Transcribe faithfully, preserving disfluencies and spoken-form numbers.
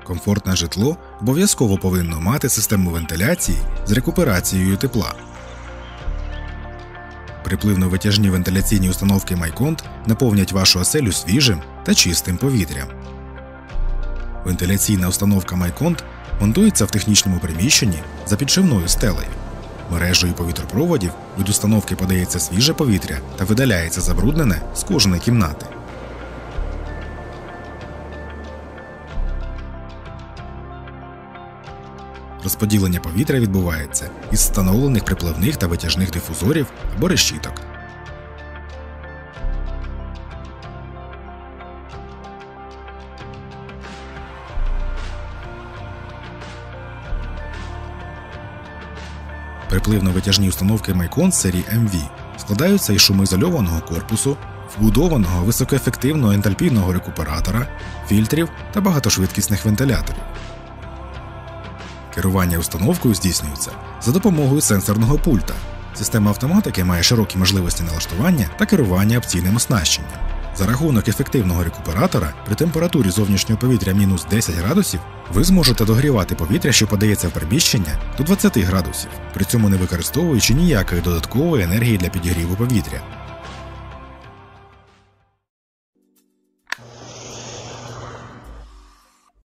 Комфортне житло обов'язково повинно мати систему вентиляції з рекуперацією тепла. Припливно-витяжні вентиляційні установки Майконт наповнять вашу оселю свіжим та чистим повітрям. Вентиляційна установка Майконт монтується в технічному приміщенні за підшивною стелею. Мережею повітропроводів від установки подається свіже повітря та видаляється забруднене з кожної кімнати. Розподілення повітря відбувається із встановлених припливних та витяжних дифузорів або решіток. Припливно-витяжні установки Майконт серії ем ві складаються із шумоізольованого корпусу, вбудованого високоефективного ентальпійного рекуператора, фільтрів та багатошвидкісних вентиляторів. Керування установкою здійснюється за допомогою сенсорного пульта. Система автоматики має широкі можливості налаштування та керування опційним оснащенням. За рахунок ефективного рекуператора при температурі зовнішнього повітря мінус десять градусів ви зможете догрівати повітря, що подається в приміщення, до двадцяти градусів, при цьому не використовуючи ніякої додаткової енергії для підігріву повітря.